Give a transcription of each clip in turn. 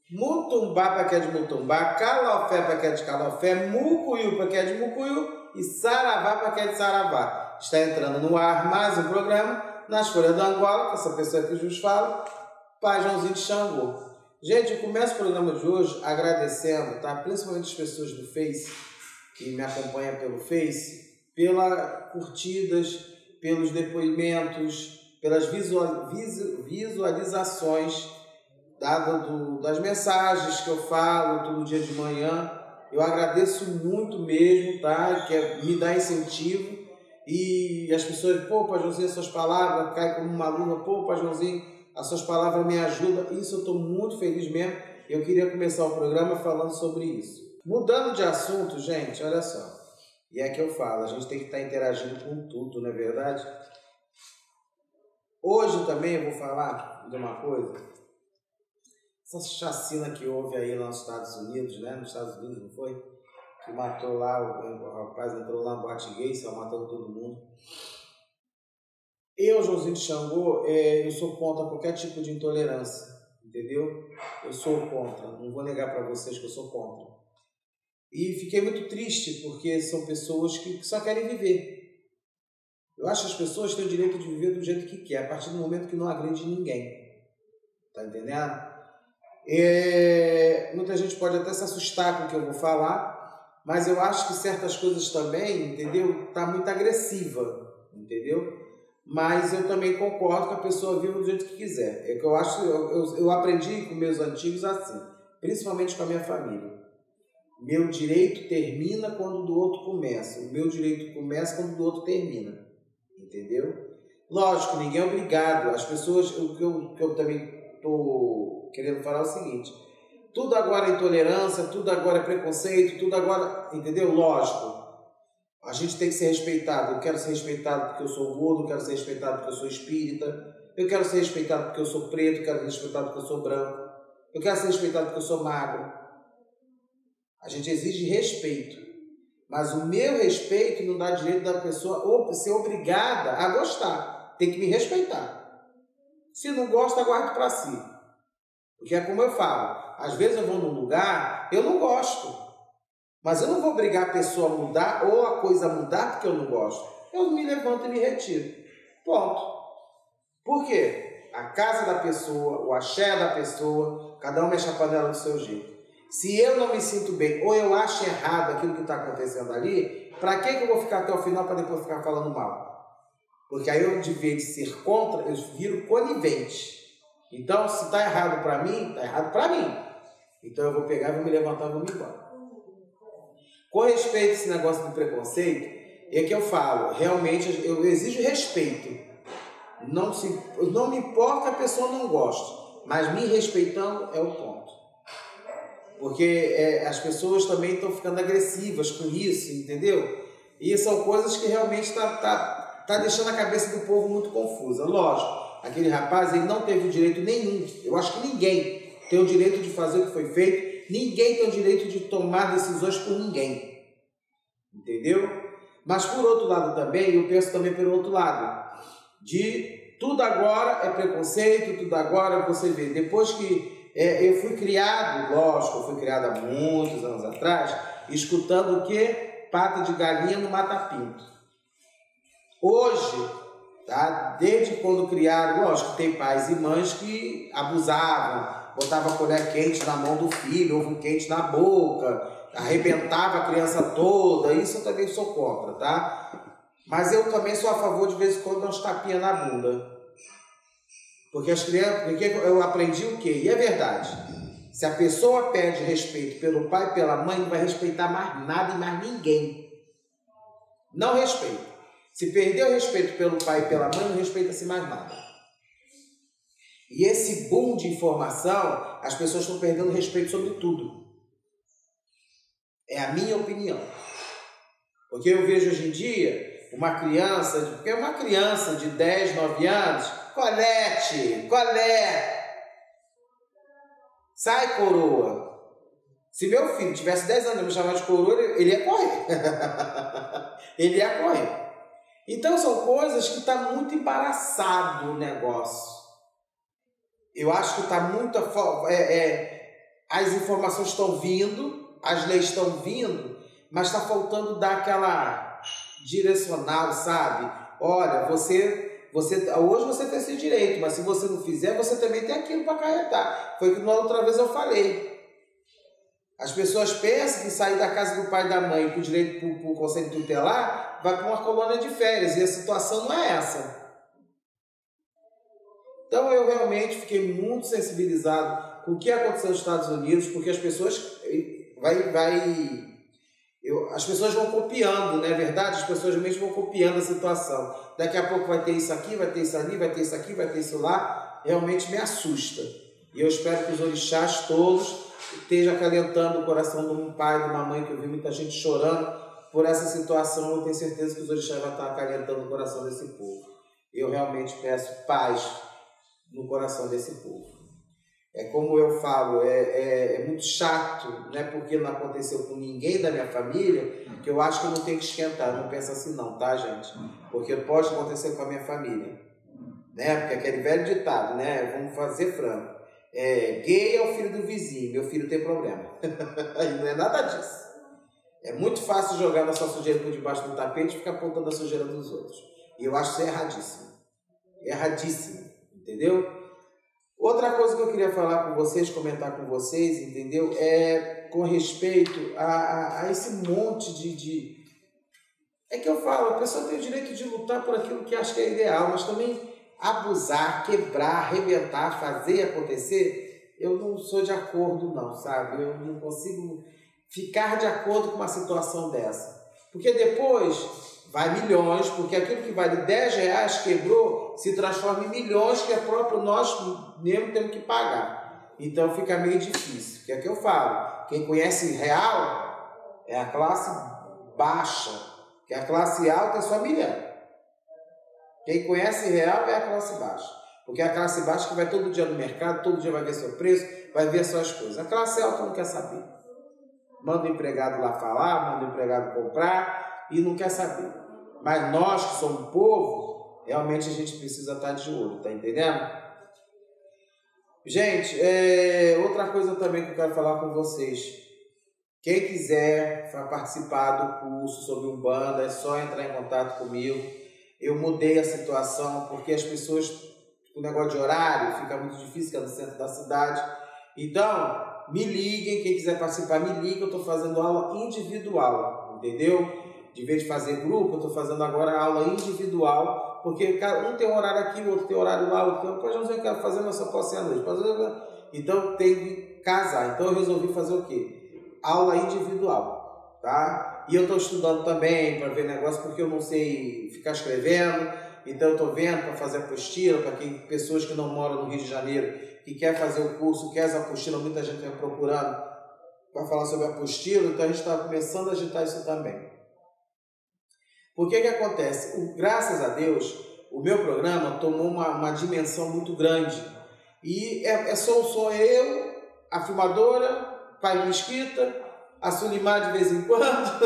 Mutumbá para quem é de Mutumbá, Calofé para quem é de Calofé, Mucuyu para quem é de Mucuyu e Saravá para quem é de Saravá. Está entrando no ar mais um programa nas Folhas da Angola, com essa pessoa que vos fala, Pai Joãozinho de Xangô. Gente, eu começo o programa de hoje agradecendo, tá? Principalmente as pessoas do Face, que me acompanham pelo Face, pelas curtidas, pelos depoimentos, pelas visualizações das mensagens que eu falo todo dia de manhã. Eu agradeço muito mesmo, tá? Que me dá incentivo. E as pessoas, pô, Pai Joãozinho, as suas palavras caem como uma luva, pô, Pai Joãozinho, as suas palavras me ajudam. Isso eu estou muito feliz mesmo. Eu queria começar o programa falando sobre isso. Mudando de assunto, gente, olha só. E é que eu falo, a gente tem que estar interagindo com tudo, não é verdade? Hoje também eu vou falar de uma coisa. Essa chacina que houve aí lá nos Estados Unidos, né? Nos Estados Unidos, não foi? Que matou lá, o rapaz entrou lá no boate gay, saiu matando todo mundo. Eu, Joãozinho de Xangô, eu sou contra qualquer tipo de intolerância, entendeu? Eu sou contra, não vou negar para vocês que eu sou contra. E fiquei muito triste porque são pessoas que só querem viver. Eu acho que as pessoas têm o direito de viver do jeito que quer, a partir do momento que não agride ninguém. Tá entendendo? Muita gente pode até se assustar com o que eu vou falar, mas eu acho que certas coisas também, entendeu? Tá muito agressiva, entendeu? Mas eu também concordo que a pessoa viva do jeito que quiser. É que eu acho, eu aprendi com meus antigos assim, principalmente com a minha família. Meu direito termina quando o do outro começa. O meu direito começa quando o do outro termina, entendeu? Lógico, ninguém é obrigado. As pessoas, o que eu também estou querendo falar é o seguinte: tudo agora é intolerância, tudo agora é preconceito, tudo agora, entendeu? Lógico, a gente tem que ser respeitado. Eu quero ser respeitado porque eu sou gordo, eu quero ser respeitado porque eu sou espírita, eu quero ser respeitado porque eu sou preto, eu quero ser respeitado porque eu sou branco, eu quero ser respeitado porque eu sou magro. A gente exige respeito, mas o meu respeito não dá direito da pessoa ser obrigada a gostar. Tem que me respeitar. Se não gosta, guarde para si. Porque é como eu falo, às vezes eu vou num lugar, eu não gosto, mas eu não vou obrigar a pessoa a mudar ou a coisa a mudar porque eu não gosto. Eu me levanto e me retiro. Ponto. Por quê? A casa da pessoa, o axé da pessoa, cada um mexe a panela do seu jeito. Se eu não me sinto bem ou eu acho errado aquilo que está acontecendo ali, para que eu vou ficar até o final para depois ficar falando mal? Porque aí eu, de vez de ser contra, eu viro conivente. Então, se está errado para mim, está errado para mim. Então eu vou pegar, vou me levantar e vou me embora. Com respeito a esse negócio do preconceito, é que eu falo, realmente eu exijo respeito. Não me importa que a pessoa não goste, mas me respeitando é o ponto. Porque as pessoas também estão ficando agressivas com isso, entendeu? E são coisas que realmente tá deixando a cabeça do povo muito confusa. Lógico, aquele rapaz ele não teve direito nenhum. Eu acho que ninguém tem o direito de fazer o que foi feito. Ninguém tem o direito de tomar decisões por ninguém. Entendeu? Mas por outro lado também, eu penso também pelo outro lado. De tudo agora é preconceito, tudo agora você vê. Depois que eu fui criado, lógico, eu fui criado há muitos anos atrás, escutando o quê? Pata de galinha no mata-pinto. Hoje, tá? Desde quando criaram, lógico, tem pais e mães que abusavam, botavam colher quente na mão do filho, ovo quente na boca, arrebentava a criança toda. Isso eu também sou contra, tá? Mas eu também sou a favor de vez em quando dar uns tapinhas na bunda. Porque as crianças, porque eu aprendi o quê? E é verdade. Se a pessoa pede respeito pelo pai e pela mãe, não vai respeitar mais nada e mais ninguém. Não respeita. Se perder o respeito pelo pai e pela mãe, não respeita-se mais nada. E esse boom de informação, as pessoas estão perdendo respeito sobre tudo. É a minha opinião. Porque eu vejo hoje em dia uma criança, porque é uma criança de 10, 9 anos, Colete, sai coroa. Se meu filho tivesse 10 anos e me chamar de coroa, ele ia correr. Ele ia correr. Então são coisas que está muito embaraçado o negócio. Eu acho que está muito... as informações estão vindo, as leis estão vindo, mas está faltando dar aquela direcional, sabe? Olha, hoje você tem esse direito, mas se você não fizer, você também tem aquilo para acarretar. Foi o que na outra vez eu falei. As pessoas pensam que sair da casa do pai e da mãe com direito para o conselho tutelar vai para uma colônia de férias, e a situação não é essa. Então eu realmente fiquei muito sensibilizado com o que aconteceu nos Estados Unidos, porque as pessoas as pessoas vão copiando, não é verdade? As pessoas realmente vão copiando a situação. Daqui a pouco vai ter isso aqui, vai ter isso ali, vai ter isso aqui, vai ter isso lá. Realmente me assusta. E eu espero que os orixás todos estejam acalentando o coração de um pai, de uma mãe, que eu vi muita gente chorando por essa situação. Eu tenho certeza que os orixás vão estar acalentando o coração desse povo. Eu realmente peço paz no coração desse povo. É como eu falo, é muito chato, né? Porque não aconteceu com ninguém da minha família, que eu acho que eu não tenho que esquentar. Não pensa assim não, tá, gente? Porque pode acontecer com a minha família, né? Porque aquele velho ditado, né? Vamos fazer franco. Gay é o filho do vizinho, meu filho tem problema. Não é nada disso. É muito fácil jogar nossa sujeira por debaixo do tapete e ficar apontando a sujeira dos outros. E eu acho isso erradíssimo. Erradíssimo, entendeu? Outra coisa que eu queria falar com vocês, comentar com vocês, entendeu? É com respeito a esse monte de... É que eu falo, a pessoa tem o direito de lutar por aquilo que acha que é ideal, mas também abusar, quebrar, arrebentar, fazer acontecer, eu não sou de acordo não, sabe? Eu não consigo ficar de acordo com uma situação dessa. Porque depois vai milhões, porque aquilo que vale R$10 quebrou, se transforma em milhões que é próprio nós mesmo temos que pagar. Então fica meio difícil. Que é que eu falo, quem conhece real é a classe baixa, que a classe alta é só milhão. Quem conhece real é a classe baixa, porque é a classe baixa que vai todo dia no mercado, todo dia vai ver seu preço, vai ver suas coisas. A classe alta não quer saber. Manda o empregado lá falar, manda o empregado comprar e não quer saber. Mas nós que somos povo, realmente a gente precisa estar de olho, tá entendendo? Gente, outra coisa também que eu quero falar com vocês. Quem quiser participar do curso sobre Umbanda, é só entrar em contato comigo. Eu mudei a situação porque as pessoas, o negócio de horário fica muito difícil, que é no centro da cidade. Então, me liguem, quem quiser participar, me liga, eu estou fazendo aula individual, entendeu? De vez de fazer grupo, eu estou fazendo agora aula individual, porque um tem um horário aqui, o outro tem horário lá, o outro tem... Pode não sei o que eu quero fazer, mas só posso ir à noite. Então, tem que casar. Então, eu resolvi fazer o quê? Aula individual, tá? E eu estou estudando também para ver negócio, porque eu não sei ficar escrevendo. Então, eu estou vendo para fazer apostila, para pessoas que não moram no Rio de Janeiro, que quer fazer o curso, quer essa apostila, muita gente vem procurando para falar sobre a apostila, então a gente está começando a agitar isso também. Por que acontece? Graças a Deus, o meu programa tomou uma dimensão muito grande. E sou eu, a filmadora, Pai Mesquita, a Sulimar de vez em quando.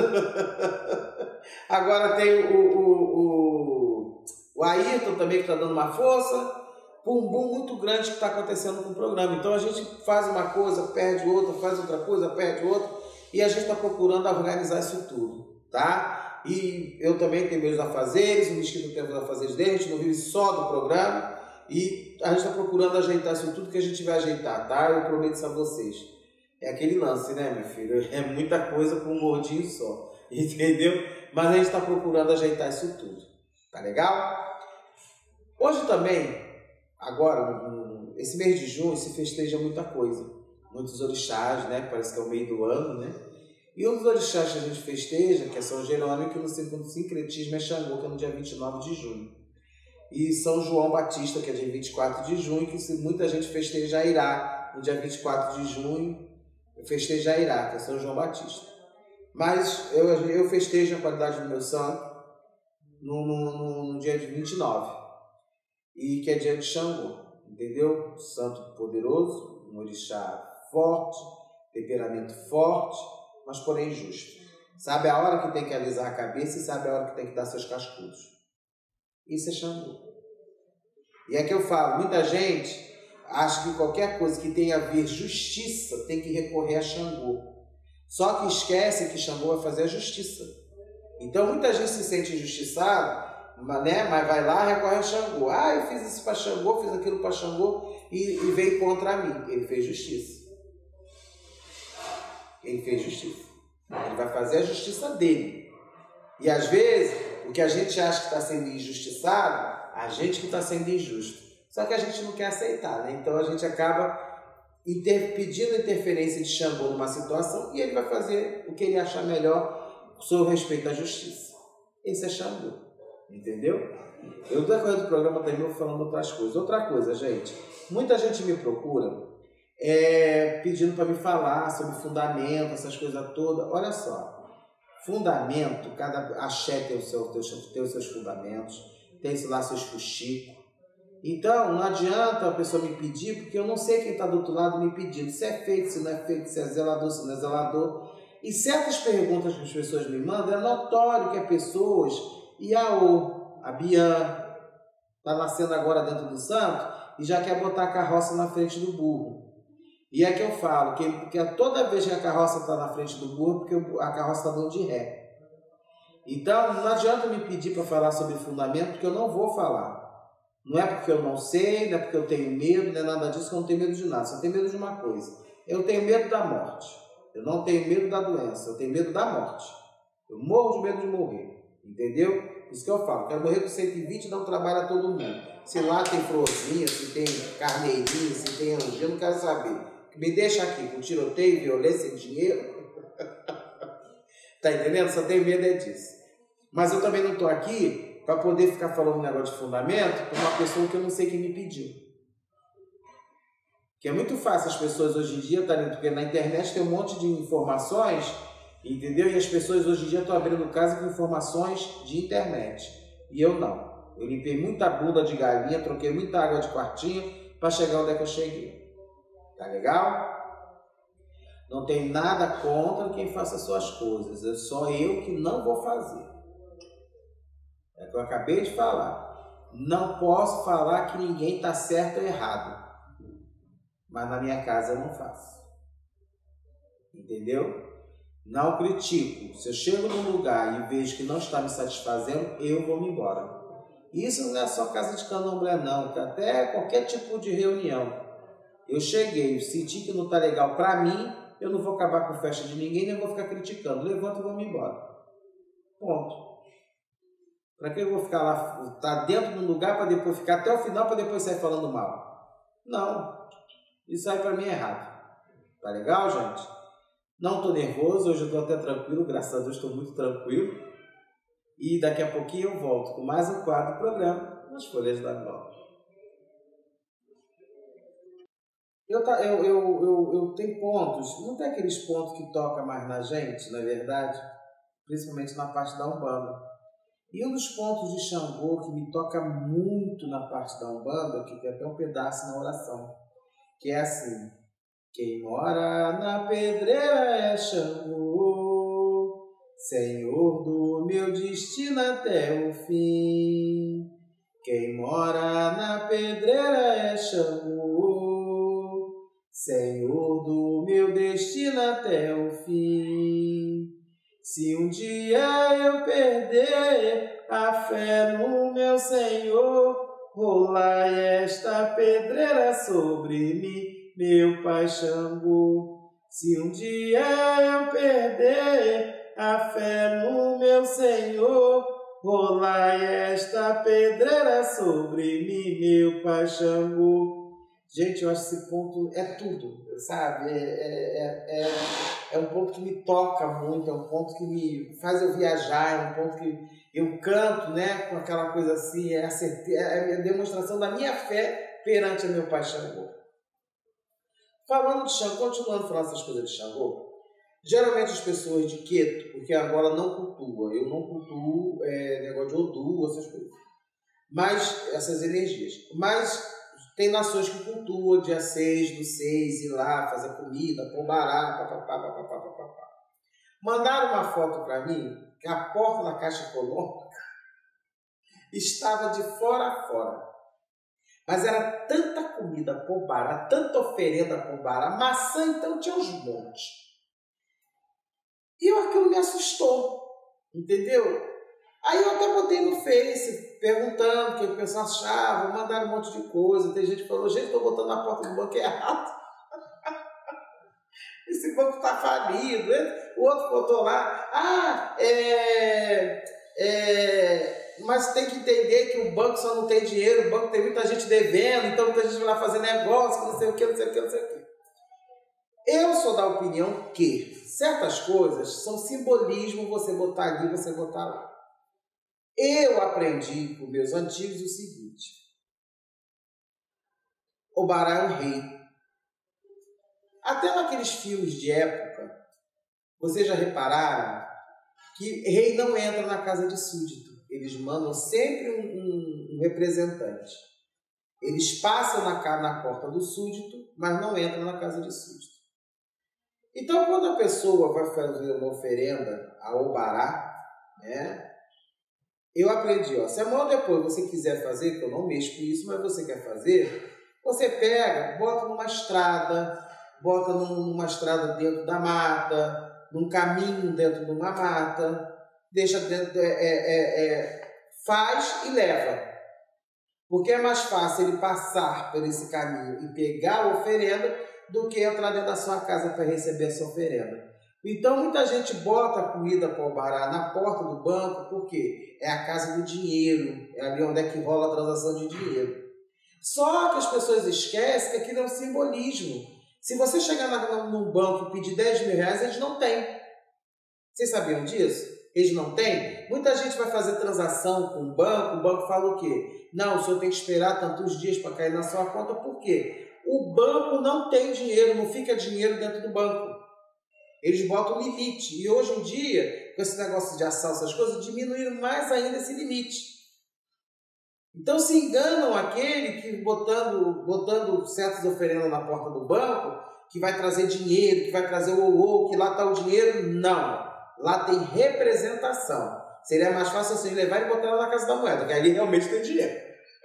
Agora tem o Ayrton também, que está dando uma força. Um boom muito grande que está acontecendo com o programa. Então a gente faz uma coisa, perde outra, faz outra coisa, perde outra. E a gente está procurando organizar isso tudo, tá? E eu também tenho meus afazeres, o Mesquita tem os afazeres dele, a gente não vive só do programa. E a gente está procurando ajeitar isso tudo que a gente vai ajeitar, tá? Eu prometo isso a vocês. É aquele lance, né, minha filha? É muita coisa com um mordinho só, entendeu? Mas a gente está procurando ajeitar isso tudo, tá legal? Hoje também, agora, esse mês de junho, se festeja muita coisa. Muitos orixás, né? Parece que é o meio do ano, né? E um dos orixás que a gente festeja, que é São Jerônimo, que no sincretismo é Xangô, que é no dia 29 de junho. E São João Batista, que é dia 24 de junho, que muita gente festeja Airá, no dia 24 de junho, festeja Airá, que é São João Batista. Mas eu festejo a qualidade do meu santo no dia de 29, e que é dia de Xangô, entendeu? Santo poderoso, um orixá forte, temperamento forte, mas porém justo. Sabe a hora que tem que alisar a cabeça e sabe a hora que tem que dar seus cascudos. Isso é Xangô. E é que eu falo, muita gente acha que qualquer coisa que tenha a ver justiça tem que recorrer a Xangô. Só que esquece que Xangô vai fazer a justiça. Então muita gente se sente injustiçada, né? Mas vai lá e recorre a Xangô. Ah, eu fiz isso para Xangô, fiz aquilo para Xangô e veio contra mim. Ele fez justiça. Ele fez justiça. Ele vai fazer a justiça dele. E às vezes, o que a gente acha que está sendo injustiçado, a gente que está sendo injusto. Só que a gente não quer aceitar, né? Então a gente acaba pedindo interferência de Xangô numa situação e ele vai fazer o que ele achar melhor sob respeito à justiça. Esse é Xangô. Entendeu? Eu, no decorrer do programa, também vou falando outras coisas. Outra coisa, gente. Muita gente me procura pedindo para me falar sobre fundamento, essas coisas todas. Olha só. Fundamento, cada axé tem os seus fundamentos, tem lá seus fuxicos. Então, não adianta a pessoa me pedir, porque eu não sei quem está do outro lado me pedindo. Se é feito, se não é feito, se é zelador, se não é zelador. E certas perguntas que as pessoas me mandam, é notório que é pessoas, Iaô, a Bian, está nascendo agora dentro do santo e já quer botar a carroça na frente do burro. E é que eu falo, que toda vez que a carroça está na frente do burro, porque a carroça está dando de ré. Então, não adianta me pedir para falar sobre fundamento, porque eu não vou falar. Não é porque eu não sei, não é porque eu tenho medo, não é nada disso, que eu não tenho medo de nada. Só tenho medo de uma coisa. Eu tenho medo da morte. Eu não tenho medo da doença, eu tenho medo da morte. Eu morro de medo de morrer. Entendeu? Isso que eu falo. Quero morrer com 120 e dar um trabalho a todo mundo. Se lá tem florzinha, se tem carneirinho, se tem anjinho, eu não quero saber. Me deixa aqui com tiroteio, violência e dinheiro. Tá entendendo? Só tenho medo disso. Mas eu também não estou aqui para poder ficar falando um negócio de fundamento com uma pessoa que eu não sei quem me pediu. Que é muito fácil as pessoas hoje em dia, tá, porque na internet tem um monte de informações, entendeu? E as pessoas hoje em dia estão abrindo casa com informações de internet. E eu não. Eu limpei muita bunda de galinha, troquei muita água de quartinho para chegar onde é que eu cheguei. Tá legal? Não tem nada contra quem faça suas coisas. É só eu que não vou fazer. É o que eu acabei de falar. Não posso falar que ninguém está certo ou errado. Mas na minha casa eu não faço. Entendeu? Não critico. Se eu chego num lugar e vejo que não está me satisfazendo, eu vou me embora. Isso não é só casa de candomblé não, que até qualquer tipo de reunião. Eu cheguei, senti que não está legal para mim, eu não vou acabar com a festa de ninguém, nem vou ficar criticando. Levanto e vou me embora. Ponto. Para que eu vou ficar lá, estar dentro de um lugar para depois ficar até o final para depois sair falando mal? Não. Isso aí para mim é errado. Tá legal, gente? Não estou nervoso, hoje eu estou até tranquilo, graças a Deus estou muito tranquilo. E daqui a pouquinho eu volto com mais um quadro do programa, Nas Folhas da Glória. Eu tenho pontos, não tem aqueles pontos que tocam mais na gente, na verdade, principalmente na parte da Umbanda. E um dos pontos de Xangô que me toca muito na parte da Umbanda, que tem até um pedaço na oração, que é assim: quem mora na pedreira é Xangô, Senhor do meu destino até o fim. Quem mora na pedreira é Xangô, Senhor do meu destino até o fim. Se um dia eu perder a fé no meu Senhor, rolai esta pedreira sobre mim, meu Pai Xangô. Se um dia eu perder a fé no meu Senhor, rolai esta pedreira sobre mim, meu Pai Xangô. Gente, eu acho que esse ponto é tudo, sabe? É um ponto que me toca muito, é um ponto que me faz eu viajar, é um ponto que eu canto, né, com aquela coisa assim, é a demonstração da minha fé perante o meu Pai Xangô. Falando de Xangô, continuando falando essas coisas de Xangô, geralmente as pessoas de Queto, porque agora não cultua, eu não cultuo negócio de Odu, essas coisas, mas essas energias, mas tem nações que cultuam dia 6 do 6, ir lá, fazer comida, pombará, papapá. Mandaram uma foto para mim que a porta da Caixa Econômica estava de fora a fora. Mas era tanta comida por Obará, tanta oferenda por Obará, maçã então tinha uns montes. E aquilo me assustou, entendeu? Aí eu até botei no Face, perguntando o que o pessoal achava, mandaram um monte de coisa. Tem gente que falou, gente, estou botando na porta do banco errado. Esse banco está falido. O outro botou lá, mas tem que entender que o banco só não tem dinheiro, o banco tem muita gente devendo, então muita gente vai lá fazer negócio, não sei o que, não sei o que, não sei o que. Eu sou da opinião que certas coisas são simbolismo, você botar ali, você botar lá. Eu aprendi com meus antigos o seguinte: Obará é um rei. Até naqueles filmes de época, vocês já repararam que rei não entra na casa de súdito. Eles mandam sempre um representante. Eles passam na porta do súdito, mas não entram na casa de súdito. Então, quando a pessoa vai fazer uma oferenda a Obará, né? Eu aprendi, ó, se amanhã depois você quiser fazer, que eu não mexo com isso, mas você quer fazer, você pega, bota numa estrada dentro da mata, num caminho dentro de uma mata, deixa dentro, faz e leva. Porque é mais fácil ele passar por esse caminho e pegar a oferenda do que entrar dentro da sua casa para receber essa oferenda. Então, muita gente bota a comida para Obará na porta do banco, porque é a casa do dinheiro, é ali onde é que rola a transação de dinheiro. Só que as pessoas esquecem que aquilo é um simbolismo. Se você chegar num banco e pedir 10 mil reais, eles não têm. Vocês sabiam disso? Eles não têm? Muita gente vai fazer transação com o banco fala o quê? Não, o senhor tem que esperar tantos dias para cair na sua conta, por quê? O banco não tem dinheiro, não fica dinheiro dentro do banco. Eles botam limite. E hoje em dia, com esse negócio de assalto, essas coisas, diminuíram mais ainda esse limite. Então se enganam aquele que botando certas oferendas na porta do banco, que vai trazer dinheiro, que vai trazer o que lá está o dinheiro. Não. Lá tem representação. Seria mais fácil vocês levarem e botar lá na Casa da Moeda, que ali realmente tem dinheiro.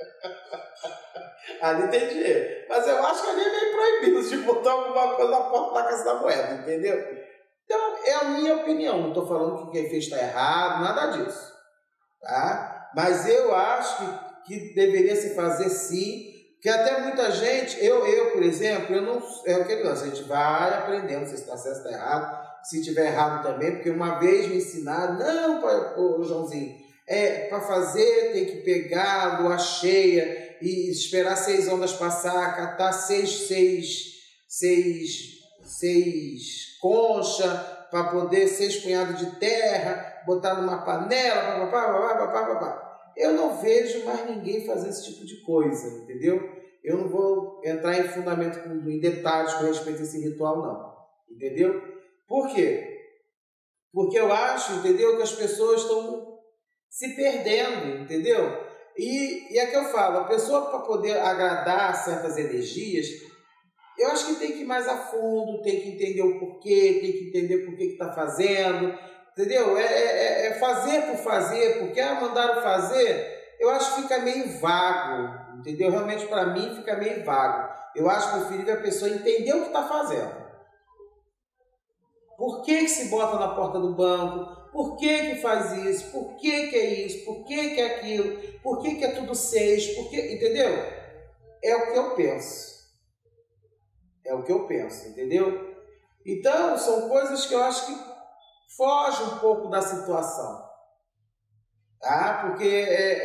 Ali tem dinheiro. Mas eu acho que ali é meio proibido de botar alguma coisa na porta da Casa da Moeda, entendeu? Então, é a minha opinião. Não estou falando que quem fez está errado, nada disso. Tá? Mas eu acho que deveria se fazer sim, que até muita gente, eu por exemplo, eu não, é o que ele diz, a gente vai aprendendo se está certo ou está errado, se tiver errado também, porque uma vez me ensinaram, não, Joãozinho, para fazer tem que pegar a lua cheia e esperar 6 ondas passar, catar 6 concha para poder 6 punhados de terra, botar numa panela, papapá. Eu não vejo mais ninguém fazer esse tipo de coisa, entendeu? Eu não vou entrar em fundamento, em detalhes com respeito a esse ritual, não, entendeu? Por quê? Porque eu acho, entendeu, que as pessoas estão se perdendo, entendeu? E é que eu falo, a pessoa para poder agradar certas energias, eu acho que tem que ir mais a fundo, tem que entender o porquê, tem que entender por que está fazendo, entendeu? É fazer por fazer, porque mandaram fazer, eu acho que fica meio vago, entendeu? Realmente para mim fica meio vago. Eu acho preferível a pessoa entender o que está fazendo. Por que se bota na porta do banco? Por que faz isso? Por que é isso? Por que é aquilo? Por que é tudo 6? Por que, entendeu? É o que eu penso. É o que eu penso, entendeu? Então, são coisas que eu acho que fogem um pouco da situação. Tá? Porque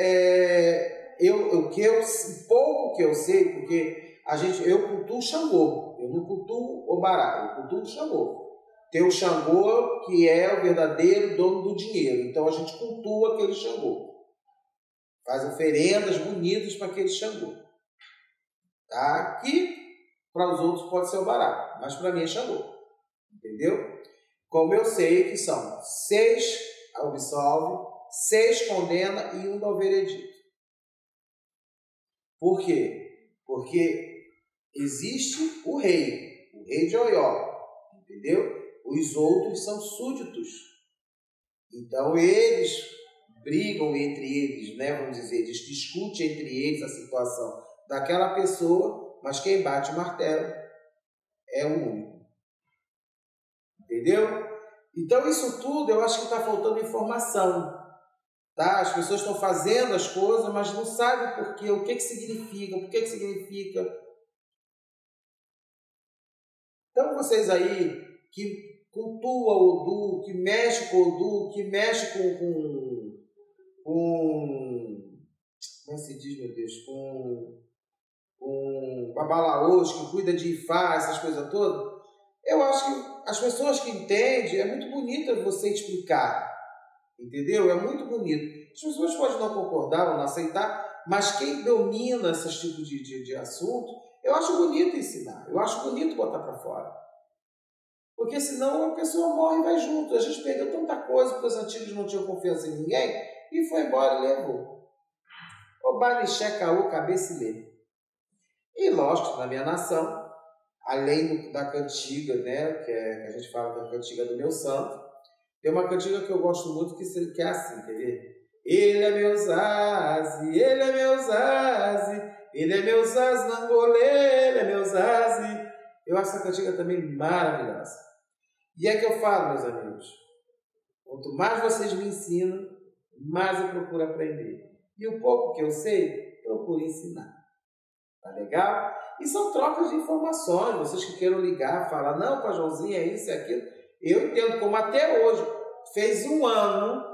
o pouco que eu sei, porque eu cultuo Xangô, eu não cultuo Obará, eu cultuo Xangô. Tem o Xangô, que é o verdadeiro dono do dinheiro. Então a gente cultua aquele Xangô. Faz oferendas bonitas para aquele Xangô. Tá? Que para os outros pode ser Obará, mas para mim é Xangô. Entendeu? Como eu sei que são 6 absolve, 6 condena e 1 dá o veredito. Por quê? Porque existe o rei de Oió, entendeu? Os outros são súditos. Então eles brigam entre eles, né? Vamos dizer, eles discutem entre eles a situação. daquela pessoa, mas quem bate o martelo é o único. Entendeu? Então isso tudo eu acho que está faltando informação. Tá? As pessoas estão fazendo as coisas, mas não sabem por quê, o que significa, por que significa. Então vocês aí que cultuam o Odu, que mexe com o Odu, que mexe como se diz, meu Deus, com babalaôs, que cuida de Ifá, essas coisas todas, eu acho que as pessoas que entendem, é muito bonito você explicar, entendeu? É muito bonito. As pessoas podem não concordar ou não aceitar, mas quem domina esses tipos de assunto, eu acho bonito ensinar, eu acho bonito botar para fora. Porque senão a pessoa morre e vai junto. A gente perdeu tanta coisa porque os antigos não tinham confiança em ninguém e foi embora e levou. O Balixé, Caô, cabeça e lê. E lógico, na minha nação, além da cantiga, né, que a gente fala da cantiga do meu santo, tem uma cantiga que eu gosto muito que é assim, quer ver? Ele é meu zaze, ele é meu zaze, ele é meu zaze, Nangolê, ele é meu zaze. Eu acho essa cantiga também maravilhosa. E é que eu falo, meus amigos, quanto mais vocês me ensinam, mais eu procuro aprender. E o pouco que eu sei, procuro ensinar. Tá legal? E são trocas de informações. Vocês que queiram ligar, falar, não, Pajãozinho, é isso, é aquilo. Eu entendo como até hoje, fez um ano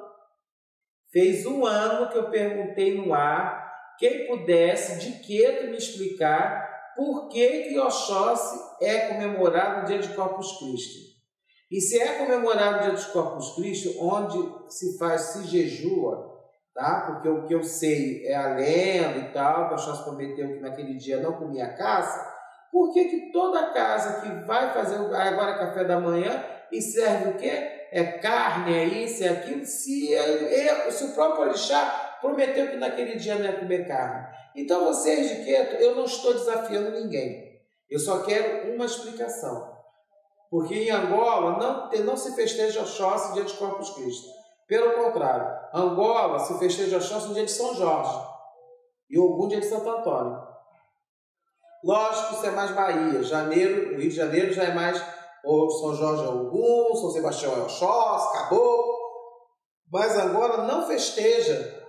que eu perguntei no ar, quem pudesse, de Queto, me explicar por que Oxóssi é comemorado no dia de Corpus Christi. E se é comemorado o dia dos Corpus Christi, onde se jejua, tá? Porque o que eu sei é a lenda e tal, que Oxóssi prometeu que naquele dia não comia caça, por que toda casa que vai fazer agora café da manhã e serve o quê? É carne, é isso, é aquilo, se o próprio orixá prometeu que naquele dia não ia comer carne. Então vocês de Queto, eu não estou desafiando ninguém, eu só quero uma explicação. Porque em Angola não se festeja Oxóssi no dia de Corpus Christi. Pelo contrário, Angola se festeja Oxóssi no dia de São Jorge e Ogum no dia de Santo Antônio. Lógico que isso é mais Bahia. Rio de Janeiro já é mais São Jorge é Ogum, São Sebastião é Oxóssi, Caboclo. Mas Angola não festeja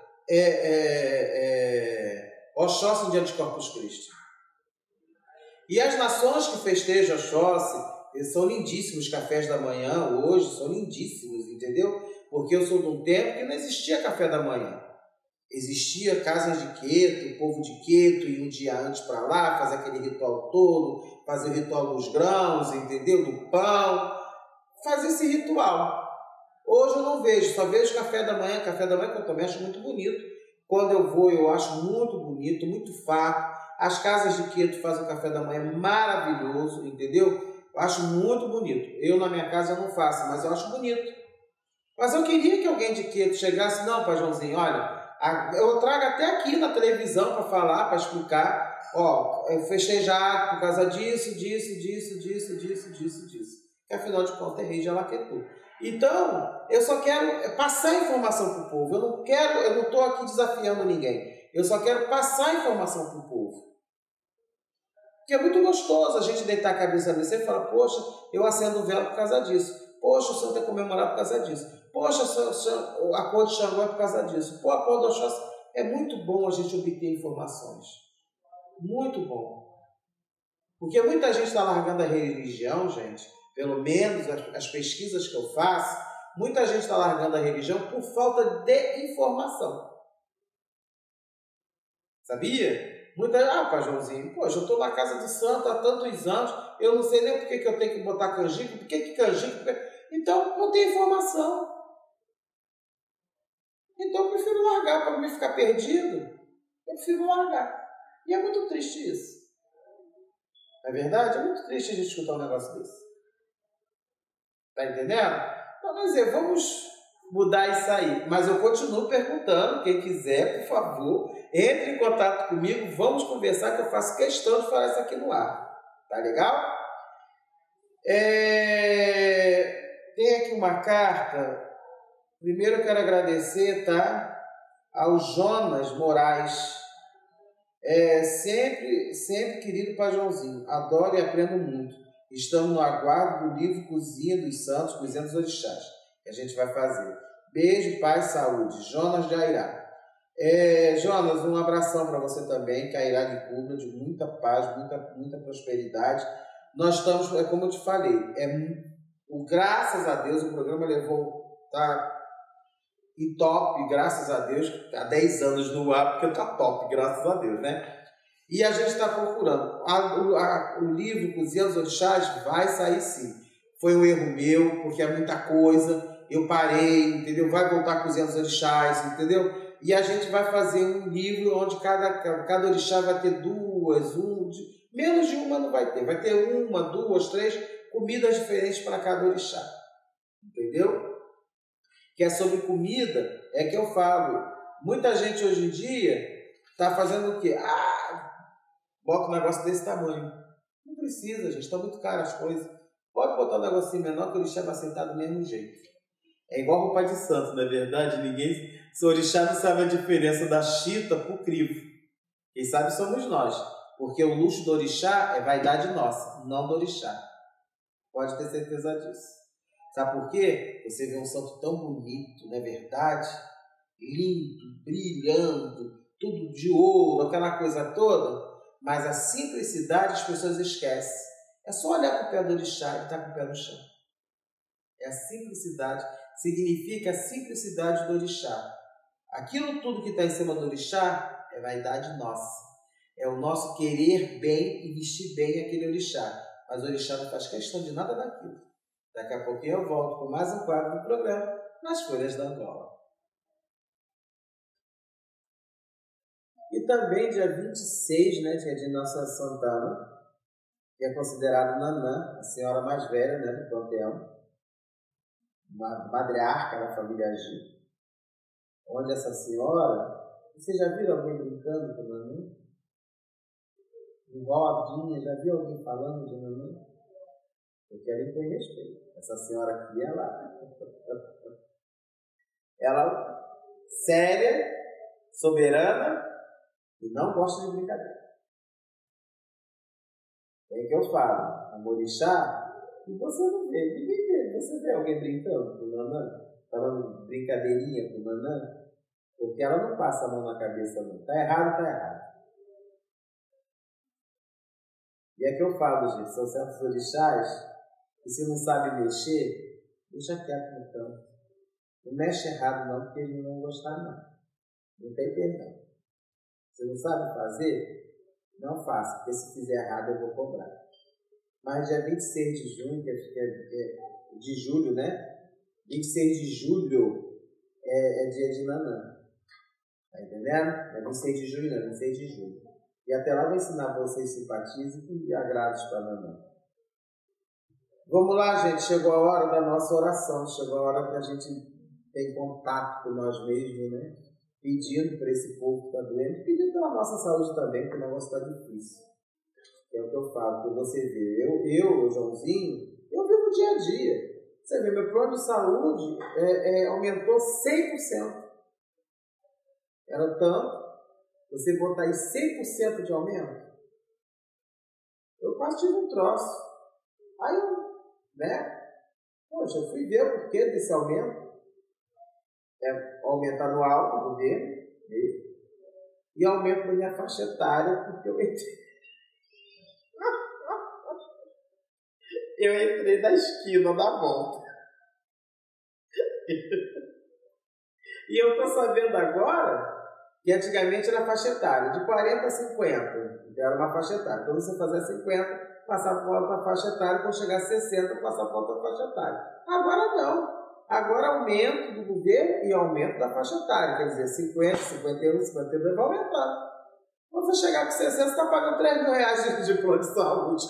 Oxóssi no dia de Corpus Christi. E as nações que festejam Oxóssi, são lindíssimos cafés da manhã hoje, são lindíssimos, entendeu? Porque eu sou de um tempo que não existia café da manhã. Existia casas de Queto, o povo de Queto ia um dia antes para lá, fazer aquele ritual todo, fazer o ritual dos grãos, entendeu? Do pão, fazer esse ritual. Hoje eu não vejo, só vejo café da manhã que eu também acho muito bonito. Quando eu vou, eu acho muito bonito, muito farto. As casas de Queto fazem o café da manhã maravilhoso, entendeu? Eu acho muito bonito. Eu na minha casa eu não faço, mas eu acho bonito. Mas eu queria que alguém de Queto chegasse, não, Pajãozinho, olha, eu trago até aqui na televisão para falar, para explicar, ó, eu festejado por causa disso. Que afinal de contas é rei de Alaquetu. Então, eu só quero passar informação para o povo. Eu não estou aqui desafiando ninguém. Eu só quero passar informação para o povo. Porque é muito gostoso a gente deitar a cabeça nisso e falar, poxa, eu acendo o velo por causa disso. Poxa, o santo é comemorado por causa disso. Poxa, a cor de Xangô é por causa disso. Pô, a cor do Oxóssi. É muito bom a gente obter informações. Muito bom. Porque muita gente está largando a religião, gente, pelo menos as pesquisas que eu faço, muita gente está largando a religião por falta de informação. Sabia? Pajãozinho, poxa, eu estou na casa do santo há tantos anos, eu não sei nem por que eu tenho que botar canjico, por que canjico? Então, não tem informação. Então, eu prefiro largar para não ficar perdido. Eu prefiro largar. E é muito triste isso. Não é verdade? É muito triste a gente escutar um negócio desse. Tá entendendo? Então, quer dizer, vamos mudar isso aí. Mas eu continuo perguntando. Quem quiser, por favor, entre em contato comigo. Vamos conversar, que eu faço questão de falar isso aqui no ar. Tá legal? Tem aqui uma carta. Primeiro eu quero agradecer, tá? Ao Jonas Moraes. Sempre querido Pai Joãozinho, adoro e aprendo muito. Estamos no aguardo do livro Cozinha dos Santos, Cozinha dos Orixás, que a gente vai fazer. Beijo, paz, saúde. Jonas de Airá. Jonas, um abração para você também, que a Airá de Cuba, de muita paz, muita prosperidade. Nós estamos, como eu te falei, graças a Deus, o programa tá e top, graças a Deus, há 10 anos no ar, porque tá top, graças a Deus, né? E a gente está procurando. O livro Cozinha dos Orixás vai sair sim. Foi um erro meu, porque é muita coisa, eu parei, entendeu? Vai voltar Cozinha dos Orixás, entendeu? E a gente vai fazer um livro onde cada orixá vai ter menos de uma não vai ter. Vai ter 1, 2, 3 comidas diferentes para cada orixá, entendeu? Que é sobre comida, é que eu falo. Muita gente hoje em dia está fazendo o quê? Bota um negócio desse tamanho. Não precisa, gente, está muito caro as coisas. Pode botar um negocinho menor que o orixá vai sentar do mesmo jeito. É igual roupa de santo, não é verdade? Se o orixá não sabe a diferença da chita para o crivo. Quem sabe somos nós. Porque o luxo do orixá é vaidade nossa, não do orixá. Pode ter certeza disso. Sabe por quê? Você vê um santo tão bonito, não é verdade? Lindo, brilhando, tudo de ouro, aquela coisa toda. Mas a simplicidade as pessoas esquecem. É só olhar para o pé do orixá e está com o pé no chão. É a simplicidade, significa a simplicidade do orixá. Aquilo tudo que está em cima do orixá é vaidade nossa. É o nosso querer bem e vestir bem aquele orixá. Mas o orixá não faz questão de nada daquilo. Daqui a pouquinho eu volto com mais um quadro do programa Nas Folhas da Angola. E também dia 26, né, dia de Nossa Santana, que é considerada Nanã, a senhora mais velha, né, do panteão, uma matriarca da família Agi, onde essa senhora, vocês já viram alguém brincando com Nanã? Em rodinha, já viu alguém falando de Nanã? Eu quero impor respeito. Essa senhora aqui, ela séria, soberana e não gosta de brincadeira. É que eu falo, a orixá, e você não vê, ninguém vê. Você vê alguém brincando com Nanã? Falando brincadeirinha com Nanã? Porque ela não passa a mão na cabeça, não. Tá errado, tá errado. E é que eu falo, gente, são certos orixás que se não sabe mexer, deixa quieto no canto. Não mexe errado não, porque eles não vão gostar não. Não tem perdão. Se não sabe fazer, não faça, porque se fizer errado eu vou cobrar. Mas dia 26 de junho, de julho, né? 26 de julho é dia de Nanã. Tá entendendo? É 26 de julho, não, 26 de julho. E até lá eu vou ensinar vocês simpatizem e agrados para Nanã. Vamos lá, gente. Chegou a hora da nossa oração. Chegou a hora que a gente tem contato com nós mesmos, né? Pedindo para esse povo que está doente, pedindo pela nossa saúde também, porque o negócio está difícil. É o que eu falo, porque você vê, eu, Joãozinho, eu vivo dia a dia. Você vê, meu plano de saúde aumentou 100%. Era tanto, você botar aí 100% de aumento, eu quase tive um troço. Aí eu, poxa, eu fui ver o porquê desse aumento. É aumento anual do governo mesmo, e aumento da minha faixa etária, porque eu entrei na esquina da volta. E eu estou sabendo agora que antigamente era faixa etária, de 40 a 50, então era uma faixa etária. Então você fazia 50, passava para outra faixa etária, quando chegar a 60, passava para outra faixa etária. Agora não. Agora aumento do governo e aumento da faixa etária, quer dizer, 50, 51, 52 vai aumentando. Quando você chegar com 60, você está pagando R$3.000 de plano de saúde.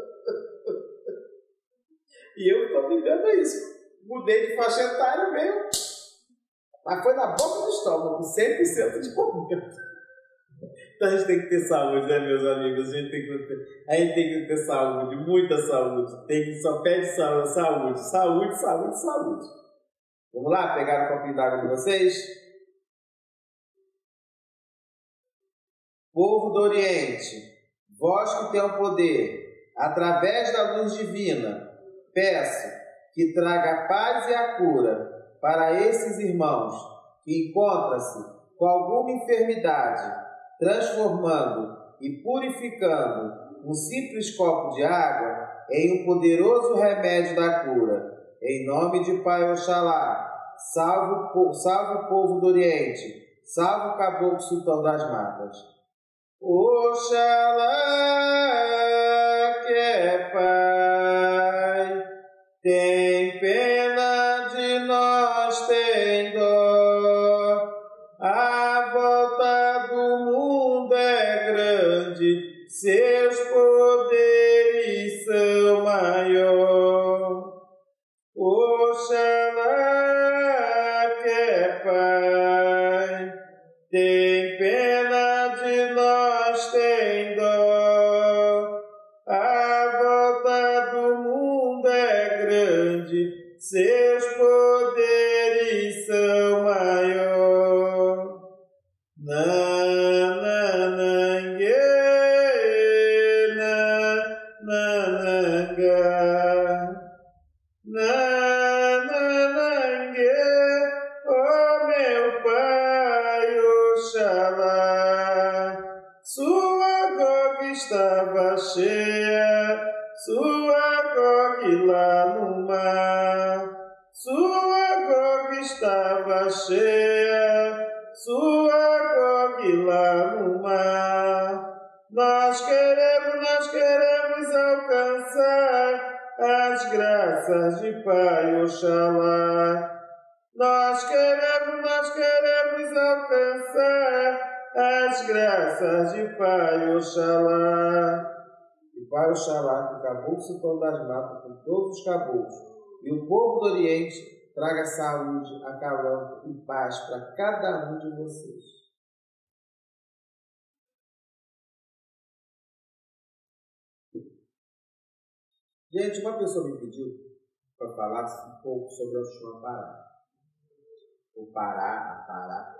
E eu estou vivendo isso. Mudei de faixa etária meio, mas foi na boca do estômago, 100% de aumento. Então a gente tem que ter saúde, né, meus amigos? A gente tem que ter saúde, muita saúde. Só pede saúde, saúde, saúde, saúde. Vamos lá, pegar um copinho d'água de vocês? povo do Oriente, vós que tem o poder, através da luz divina, peço que traga a paz e a cura para esses irmãos que encontram-se com alguma enfermidade, transformando e purificando um simples copo de água em um poderoso remédio da cura. Em nome de Pai Oxalá, salve o povo do Oriente, salve o caboclo sultão das matas. Oxalá, que é Pai, tem pena de nós, tem dó. A volta do mundo é grande, seus poderes são maior. Oxalá, que é Pai, tem pena de nós, tem dó. A volta do mundo é grande, seus poderes são maior. Nanangue, nananga, nanangue, ó meu Pai Oxalá. Sua goga estava cheia, sua goga lá no mar. Sua goga estava cheia, sua goga lá no mar. Nós queremos alcançar as graças de Pai Oxalá. Nós queremos alcançar as graças de Pai Oxalá. E Pai Oxalá, que o caboclo sultão das matas, com todos os caboclos, e o povo do Oriente, traga saúde, acalanto e paz para cada um de vocês. Gente, uma pessoa me pediu para falar um pouco sobre Oxum Apará. O Pará.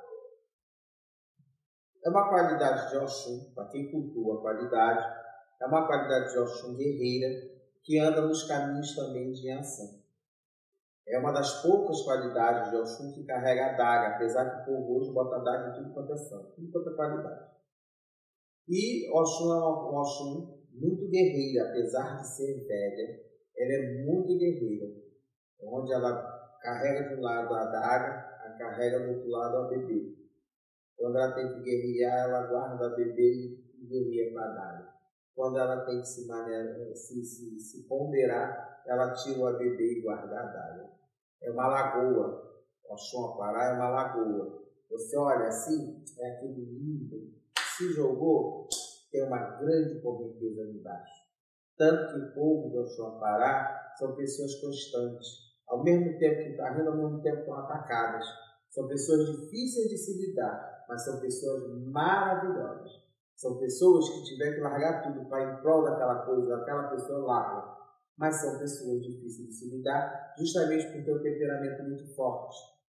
É uma qualidade de Oxum, para quem cultua a qualidade, é uma qualidade de Oxum guerreira, que anda nos caminhos também de Yansan. É uma das poucas qualidades de Oxum que carrega a adaga, apesar que o povo hoje bota a adaga em tudo quanto é santo, tudo quanto é qualidade. E Oxum é uma Oxum muito guerreira, apesar de ser velha, ela é muito guerreira. Onde ela carrega de um lado a adaga, ela carrega do outro lado a bebê. Quando ela tem que guerrear, ela guarda a bebê e guerreia com a adaga. Quando ela tem que se ponderar, ela tira a bebê e guarda a adaga. É uma lagoa. Oxum Apará é uma lagoa. Você olha assim, é aquele lindo. Se jogou, tem uma grande correnteza ali embaixo. Tanto que o povo do Oxum Apará são pessoas constantes. Ao mesmo tempo que estão rindo, ao mesmo tempo que estão atacadas. São pessoas difíceis de se lidar, mas são pessoas maravilhosas. São pessoas que tiveram que largar tudo para ir em prol daquela coisa, aquela pessoa larga. Mas são pessoas difíceis de se lidar, justamente por ter um temperamento muito forte.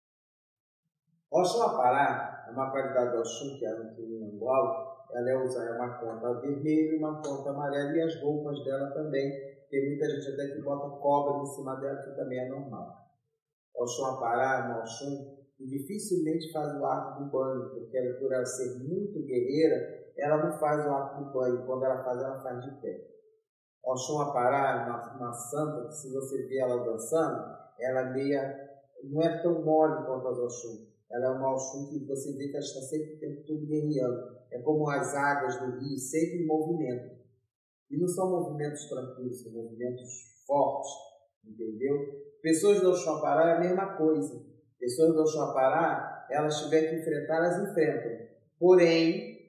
Oxum Apará é uma qualidade do Oxum, que é em Angola, ela é uma conta vermelha e uma conta amarela, e as roupas dela também. Tem muita gente até que bota cobra em cima dela, que também é normal. Oxum Apará é uma Oxum que dificilmente faz o ato do banho, porque ela, por ela ser muito guerreira, ela não faz o ato do banho. Quando ela faz de pé. Oxum Apará é uma santa que, se você vê ela dançando, ela não é tão mole quanto as Oxum. Ela é uma Oxum que você vê que ela está sempre o tempo todo guerreando. É como as águas do rio, sempre em movimento. E não são movimentos tranquilos, são movimentos fortes, entendeu? Pessoas do Oxum Apará é a mesma coisa. Pessoas do Oxum Apará, elas tiverem que enfrentar, elas enfrentam. Porém,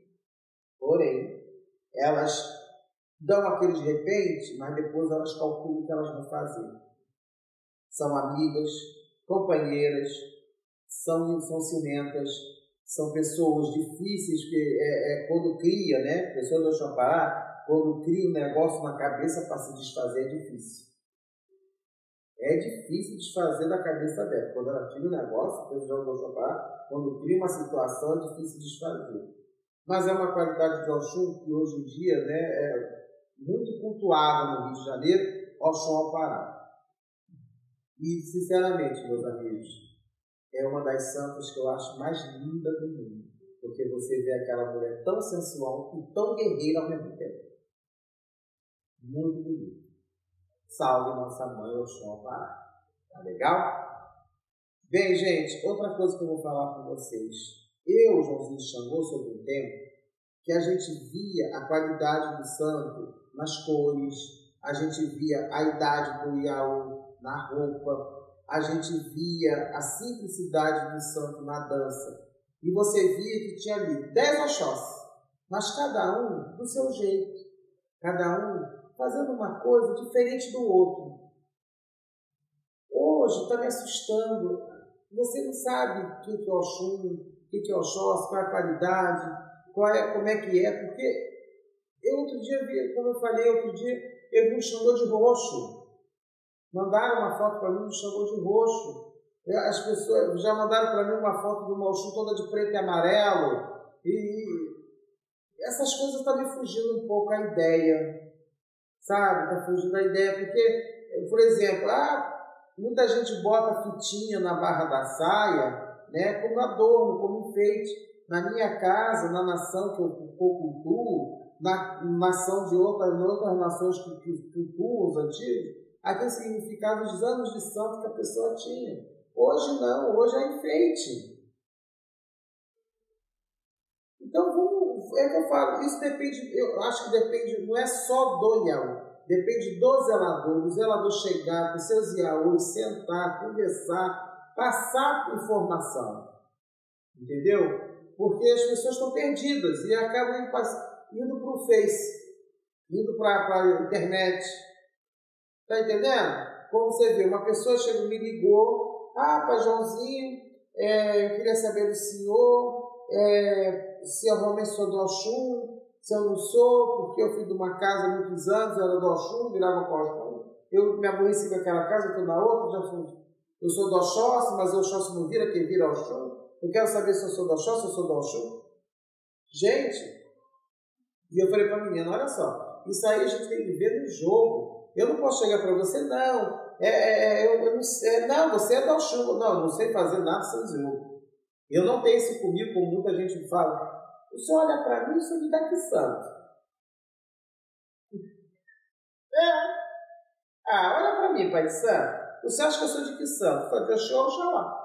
elas dão aquele de repente, mas depois elas calculam o que elas vão fazer. São amigas, companheiras, são ciumentas, são pessoas difíceis, que quando cria, né? Pessoas do Oxum Apará, quando cria um negócio na cabeça para se desfazer, é difícil. É difícil desfazer da cabeça dela. Quando ela tira um negócio, pessoas do Oxum Apará, quando cria uma situação, é difícil desfazer. mas é uma qualidade de Oxum que hoje em dia, né, é muito cultuada no Rio de Janeiro, Oxum ao Pará. E, sinceramente, meus amigos, é uma das santas que eu acho mais linda do mundo, porque você vê aquela mulher tão sensual e tão guerreira ao mesmo tempo. Muito bonito. Salve nossa mãe Oxum ao Pará. Tá legal? Bem, gente, outra coisa que eu vou falar com vocês. Eu, Joãozinho de Xangô, sobre um tempo que a gente via a qualidade do santo nas cores, a gente via a idade do Iaú na roupa, a gente via a simplicidade do santo na dança. E você via que tinha ali 10 Oxós, mas cada um do seu jeito, cada um fazendo uma coisa diferente do outro. Hoje está me assustando. Você não sabe o que é Oxum, o que é Oxóssi, qual é a qualidade, como é que é, porque eu outro dia vi, como eu falei, eu vi um Xangô de roxo. Mandaram uma foto para mim do Xangô de roxo. As pessoas já mandaram para mim uma foto do Oxum toda de preto e amarelo. E essas coisas estão me fugindo um pouco a ideia. Sabe? Está fugindo a ideia, porque, por exemplo, muita gente bota fitinha na barra da saia, né, como adorno, como enfeite. Na minha casa, na nação que eu cultuo, na nação de outras nações que cultuam os antigos, aquele significado dos anos de santo que a pessoa tinha. Hoje não, hoje é enfeite. Então, é que eu falo, isso depende, eu acho que depende, não é só do Iaú, depende do zelador chegar com seus Iaús, sentar, conversar, passar informação. Entendeu? Porque as pessoas estão perdidas e acabam indo para o Face, indo para a internet. Está entendendo? Como você vê, uma pessoa chega e me ligou, pai Joãozinho, eu queria saber do senhor, se eu realmente sou do Oxum, se eu não sou, porque eu fui de uma casa há muitos anos, eu era do Oxum, virava com o Oxum, eu me aborreci com aquela casa, estou na outra, eu sou do Oxóssi, mas o Oxóssi não vira, quem vira Oxum. Eu quero saber se eu sou do Oxóssi, se eu sou do Oxum. Gente, e eu falei para a menina, olha só, isso aí a gente tem que ver no jogo. Eu não posso chegar para você, não. Eu não sei, não, você é do Oxum. Não, eu não sei fazer nada sem jogo. Eu não tenho isso comigo, como muita gente fala. Você olha para mim e você me dá que santo. Olha para mim, pai de santo. Você acha que eu sou de que santo? Foi de Oxum ou Oxalá?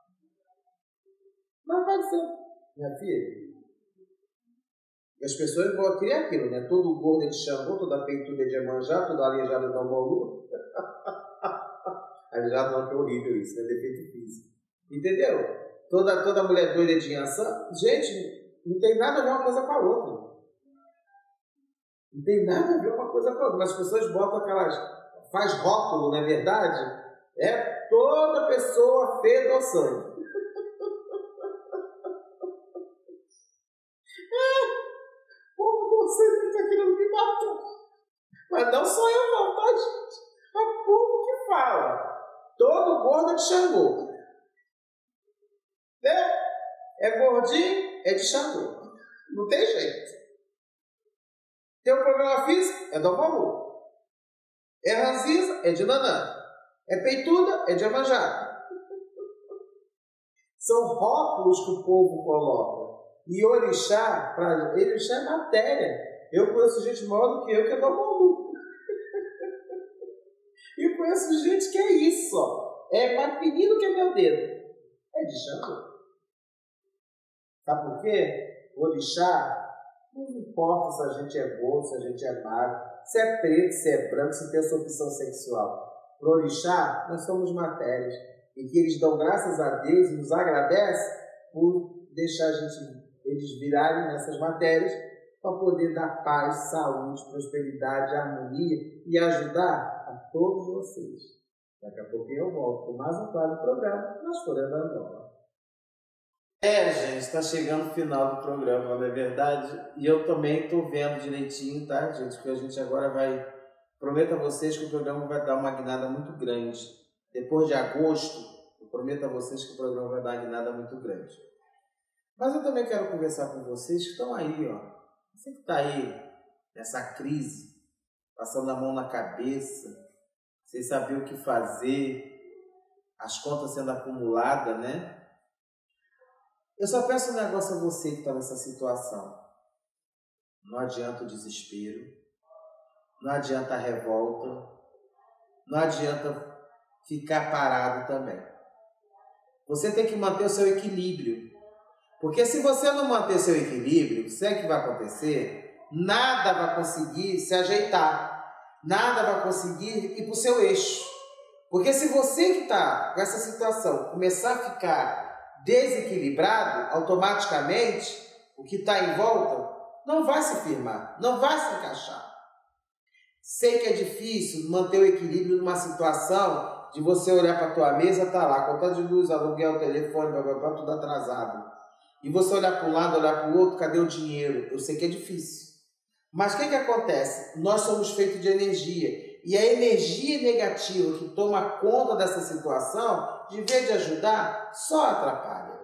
Não pode ser, minha filha. E as pessoas vão criar aquilo, né? Todo gordo é de Xangô, toda peituda é de Iemanjá, toda aleijada é de Omolu. Aleijado não, que é horrível isso, né? Defeito físico. Entendeu? Toda mulher doida é de Inhaçã. Gente, não tem nada a ver uma coisa com a outra. Não tem nada a ver uma coisa com a outra. Mas as pessoas botam faz rótulo, não é verdade? Toda pessoa fede ao sangue. Você está querendo me matar. Mas não sou eu não, tá, gente? É o povo que fala. Todo gordo é de Xangô. É gordinho, é de Xangô. Não tem jeito. Tem um problema físico, é do Omolu. É ranziza, é de Nanã. É peituda, é de Iemanjá. São rótulos que o povo coloca. E orixá, orixá é matéria. Eu conheço gente maior do que eu, que é do Omolu. E eu conheço gente que é isso, ó. É mais pequeno que é meu dedo. É de Xangô. Sabe por quê? O orixá, não importa se a gente é gordo, se a gente é magro, se é preto, se é branco, se tem essa opção sexual. Para o orixá, nós somos matérias. E que eles dão graças a Deus e nos agradecem por deixar eles virarem nessas matérias para poder dar paz, saúde, prosperidade, harmonia e ajudar a todos vocês. Daqui a pouquinho eu volto com mais um quadro do programa na Folha da Angola. Gente, está chegando o final do programa, não é verdade? E eu também estou vendo direitinho, tá, gente? Porque a gente agora vai... Prometo a vocês que o programa vai dar uma guinada muito grande. Depois de agosto, eu prometo a vocês que o programa vai dar uma guinada muito grande. Mas eu também quero conversar com vocês que estão aí, ó. Você que está aí nessa crise, passando a mão na cabeça, sem saber o que fazer, as contas sendo acumuladas, né? Eu só peço um negócio a você que está nessa situação. Não adianta o desespero, não adianta a revolta, não adianta ficar parado também. Você tem que manter o seu equilíbrio. Porque se você não manter seu equilíbrio, sabe o que vai acontecer? Nada vai conseguir se ajeitar. Nada vai conseguir ir para o seu eixo. Porque se você que está com essa situação começar a ficar desequilibrado, automaticamente, o que está em volta não vai se firmar, não vai se encaixar. Sei que é difícil manter o equilíbrio numa situação de você olhar para a tua mesa, tá lá, conta de luz, aluguel, telefone, tudo atrasado. E você olhar para um lado, olhar para o outro, cadê o dinheiro? Eu sei que é difícil. Mas o que acontece? Nós somos feitos de energia. E a energia negativa que toma conta dessa situação, de vez de ajudar, só atrapalha.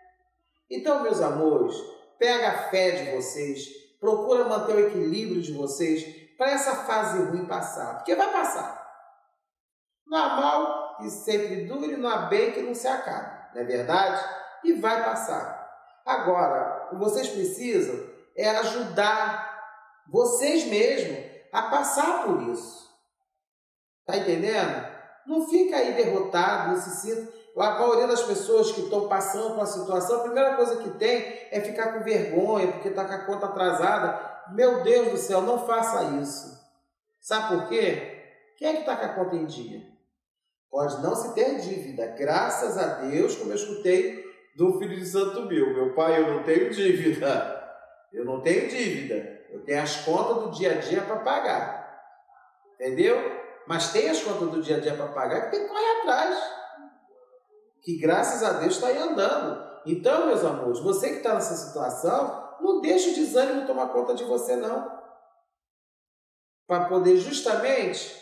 Então, meus amores, pega a fé de vocês, procura manter o equilíbrio de vocês para essa fase ruim passar. Porque vai passar. Não há mal que sempre dure, não há bem que não se acabe. Não é verdade? E vai passar. Agora, o que vocês precisam é ajudar vocês mesmos a passar por isso. Tá entendendo? Não fica aí derrotado, não se sinta. A maioria das pessoas que estão passando por uma situação, a primeira coisa que tem é ficar com vergonha, porque está com a conta atrasada. Meu Deus do céu, não faça isso. Sabe por quê? Quem é que está com a conta em dia? Pode não se ter dívida. Graças a Deus, como eu escutei do filho de Santo meu pai, eu não tenho dívida. Eu não tenho dívida. Eu tenho as contas do dia a dia para pagar. Entendeu? Mas tem as contas do dia a dia para pagar que tem que correr atrás. Que graças a Deus está aí andando. Então, meus amores, você que está nessa situação, não deixe o desânimo tomar conta de você, não. Para poder justamente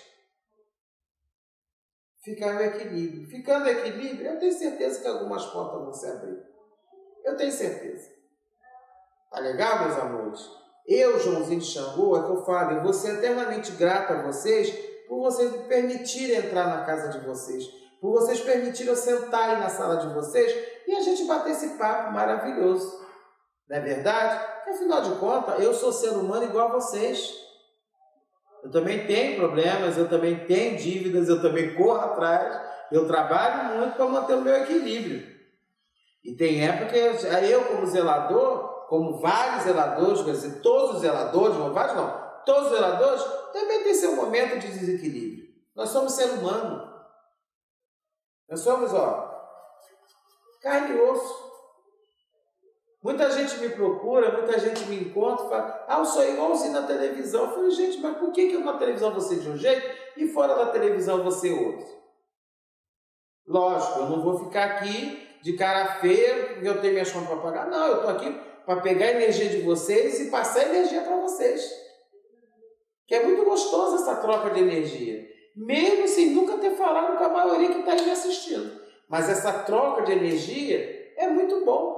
ficar no equilíbrio. Ficando no equilíbrio, eu tenho certeza que algumas portas vão se abrir. Eu tenho certeza. Tá legal, meus amores? Eu, Joãozinho de Xangô, é que eu falo, eu vou ser eternamente grato a vocês por vocês me permitirem entrar na casa de vocês, por vocês permitirem eu sentar aí na sala de vocês e a gente bater esse papo maravilhoso. Não é verdade? Porque, afinal de contas, eu sou ser humano igual a vocês. Eu também tenho problemas, eu também tenho dívidas, eu também corro atrás, eu trabalho muito para manter o meu equilíbrio. E tem época que eu, como zelador, como vários zeladores, quer dizer, todos os zeladores, não vários não, todos os zeladores, também tem seu momento de desequilíbrio. Nós somos ser humano. Nós somos, carne e osso. Muita gente me procura, muita gente me encontra e fala, eu sou igualzinho na televisão. Eu falei, gente, mas por que eu na televisão vou ser de um jeito e fora da televisão vou ser outro? Lógico, eu não vou ficar aqui de cara feia porque eu tenho minhas contas para pagar. Não, eu estou aqui para pegar a energia de vocês e passar a energia para vocês. Que é muito gostoso essa troca de energia. Mesmo sem nunca ter falado com a maioria que está aí me assistindo. Mas essa troca de energia é muito bom.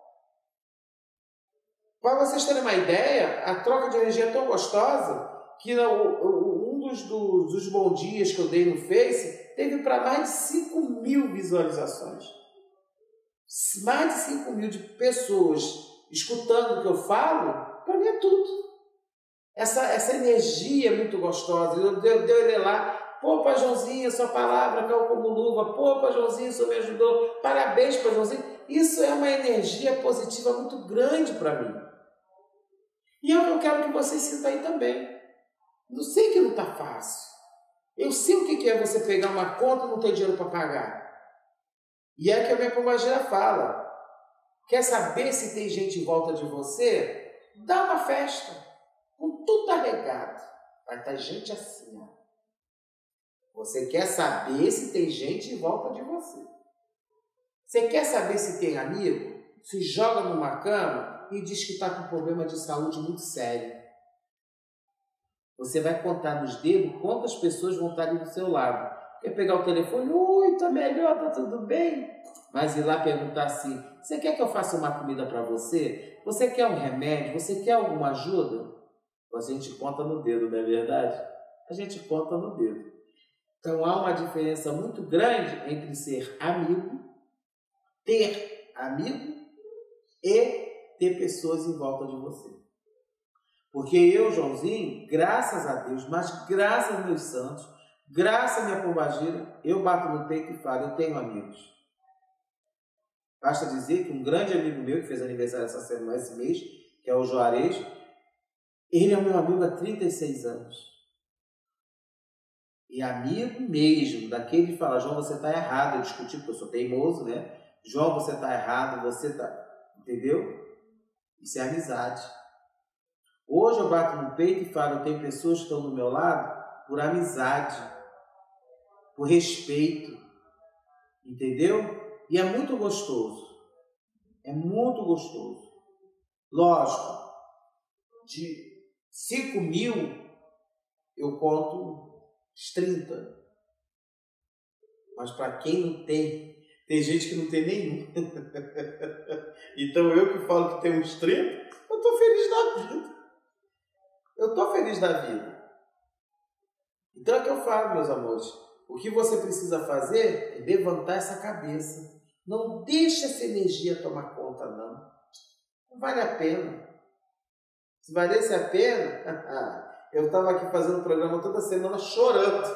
Para vocês terem uma ideia, a troca de energia é tão gostosa que um dos bons dias que eu dei no Face teve para mais de 5.000 visualizações. Mais de 5.000 de pessoas escutando o que eu falo, para mim é tudo. Essa energia é muito gostosa. Eu ler lá, pô, Pajãozinho, sua palavra caiu como luva. Pô, Pajãozinho, você me ajudou. Parabéns, Pajãozinho. Isso é uma energia positiva muito grande para mim. E eu quero que vocês sintam aí também. Não sei que não está fácil. Eu sei o que é você pegar uma conta e não ter dinheiro para pagar. E é que a minha pombagira fala. Quer saber se tem gente em volta de você? Dá uma festa. Com tudo arregado. Vai estar gente assim, ó. Você quer saber se tem gente em volta de você. Você quer saber se tem amigo? Se joga numa cama e diz que está com um problema de saúde muito sério. Você vai contar nos dedos quantas pessoas vão estar ali do seu lado. Quer pegar o telefone? Oi, tá melhor, tá tudo bem? Mas ir lá perguntar assim, você quer que eu faça uma comida para você? Você quer um remédio? Você quer alguma ajuda? A gente conta no dedo, não é verdade? A gente conta no dedo. Então há uma diferença muito grande entre ser amigo, ter amigo e ter pessoas em volta de você. Porque eu, Joãozinho, graças a Deus, mas graças aos meus santos, graças à minha pombagira, eu bato no peito e falo, eu tenho amigos. Basta dizer que um grande amigo meu, que fez aniversário essa semana, esse mês, que é o Juarez, ele é meu amigo há 36 anos. E amigo mesmo, daquele que fala, João, você está errado, eu discuti porque eu sou teimoso, né? João, você está errado, você está... Entendeu? Isso é amizade. Hoje eu bato no peito e falo, eu tenho pessoas que estão do meu lado por amizade, por respeito, entendeu? E é muito gostoso. É muito gostoso. Lógico, de 5.000 eu conto os 30. Mas para quem não tem, tem gente que não tem nenhum. Então eu que falo que tem uns 30, eu estou feliz da vida. Eu estou feliz da vida. Então é o que eu falo, meus amores. O que você precisa fazer é levantar essa cabeça. Não deixe essa energia tomar conta, não. Não vale a pena. Se valesse a pena, eu estava aqui fazendo programa toda semana chorando.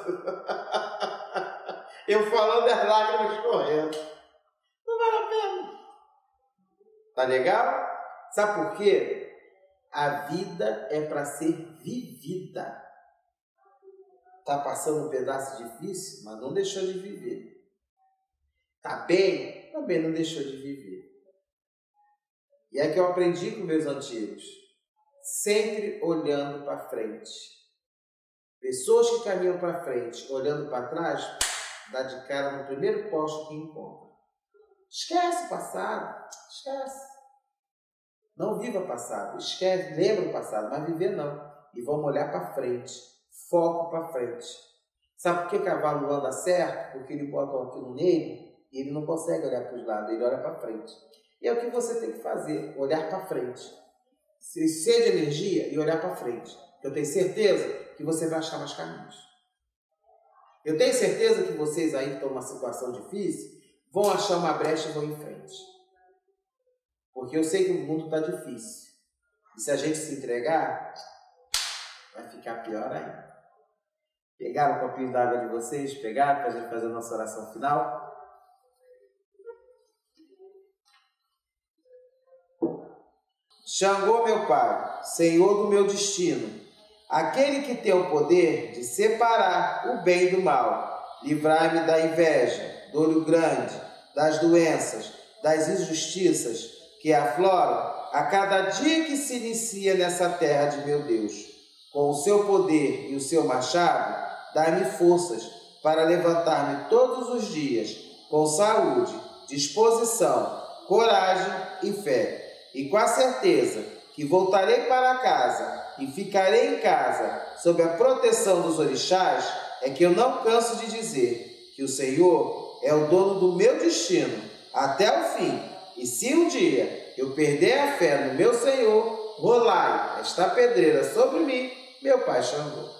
Eu falando as lágrimas correndo. Não vale a pena. Tá legal? Sabe por quê? A vida é para ser vivida. Tá passando um pedaço difícil, mas não deixou de viver. Tá bem? Também não deixou de viver. E é que eu aprendi com meus antigos. Sempre olhando para frente. Pessoas que caminham para frente, olhando para trás, dá de cara no primeiro posto que encontra. Esquece o passado. Esquece. Não viva passado, esquece, lembra o passado, mas viver não. E vamos olhar para frente, foco para frente. Sabe por que cavalo anda certo? Porque ele bota aquilo nele e ele não consegue olhar para os lados, ele olha para frente. E é o que você tem que fazer, olhar para frente. Ser de energia e olhar para frente. Eu tenho certeza que você vai achar mais caminhos. Eu tenho certeza que vocês aí que estão numa situação difícil vão achar uma brecha e vão em frente. Porque eu sei que o mundo está difícil. E se a gente se entregar, vai ficar pior ainda. Pegaram o copinho d'água de vocês? Pegaram para a gente fazer a nossa oração final? Xangô, meu pai, Senhor do meu destino, aquele que tem o poder de separar o bem do mal, livrai-me da inveja, do olho grande, das doenças, das injustiças, que afloram a cada dia que se inicia nessa terra de meu Deus. Com o seu poder e o seu machado, dai-me forças para levantar-me todos os dias, com saúde, disposição, coragem e fé. E com a certeza que voltarei para casa e ficarei em casa, sob a proteção dos orixás, é que eu não canso de dizer que o Senhor é o dono do meu destino até o fim. E se um dia eu perder a fé no meu Senhor, rolai esta pedreira sobre mim, meu pai Xangô.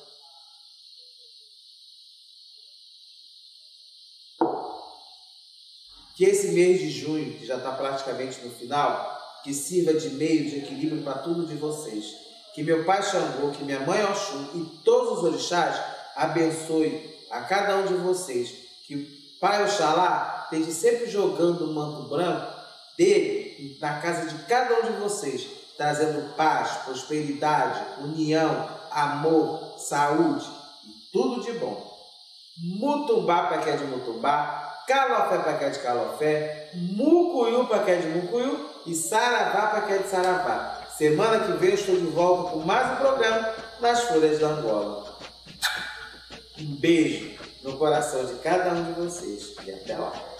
Que esse mês de junho, que já está praticamente no final, que sirva de meio de equilíbrio para tudo de vocês. Que meu pai Xangô, que minha mãe Oxum e todos os orixás abençoe a cada um de vocês. Que o Pai Oxalá esteja sempre jogando o manto branco dele na casa de cada um de vocês, trazendo paz, prosperidade, união, amor, saúde e tudo de bom. Mutumbá para quem é de Mutumbá, Calofé para quem é de Calofé, Mucuyu para quem é de Mucuyu e Saravá para quem é de Saravá. Semana que vem eu estou de volta com mais um programa nas Folhas da Angola. Um beijo no coração de cada um de vocês e até lá.